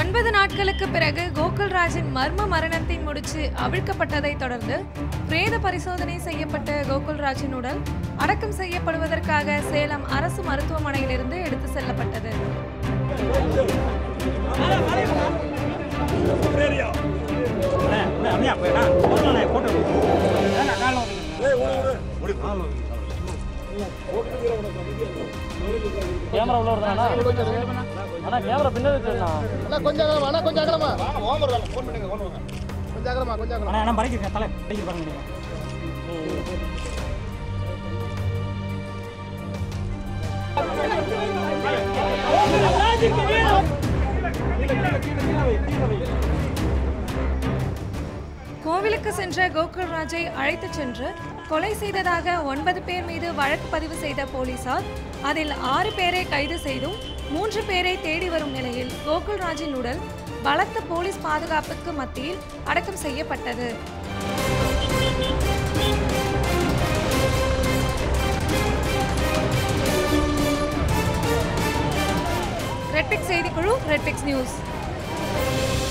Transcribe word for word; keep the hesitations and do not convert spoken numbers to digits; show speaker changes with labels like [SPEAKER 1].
[SPEAKER 1] ஒன்பது நாட்களுக்கு பிறகு கோகுல்ராஜின் மர்ம மரணத்தின் முடிச்சு அவிழ்க்கப்பட்டதை தொடர்ந்து பிரேத பரிசோதனை செய்யப்பட்ட கோகுல்ராஜின் உடல் அடக்கம் செய்யப்படுவதற்காக சேலம் அரசு மருத்துவமனையிலிருந்து எடுத்து செல்லப்பட்டது.
[SPEAKER 2] கேமரா உள்ள வருதானா? அண்ணா கேமரா பின்னாடி இருக்குண்ணா.
[SPEAKER 3] அண்ணா கொஞ்சம் அகலமா, அண்ணா கொஞ்சம் அகலமா. ஓவர் வரல. ஃபோன் பண்ணுங்க, ஃபோன் பண்ணுங்க. கொஞ்சம் அகலமா, கொஞ்சம் அகலமா.
[SPEAKER 2] அண்ணா அண்ணா பைக்கு தலை பைக்கு பாருங்க நீங்க.
[SPEAKER 1] கோவிலுக்கு சென்ற கோகுல்ராஜை அழைத்துச் சென்று கொலை செய்ததாக ஒன்பது பேர் மீது வழக்கு பதிவு செய்த போலீசார் அதில் ஆறு பேரை கைது செய்தும் மூன்று பேரை தேடி வரும் நிலையில் கோகுல்ராஜின் உடல் பலத்த போலீஸ் பாதுகாப்புக்கு மத்தியில் அடக்கம் செய்யப்பட்டது. ரெட் பிக்ஸ் செய்திக்குழு, ரெட் பிக்ஸ் நியூஸ்.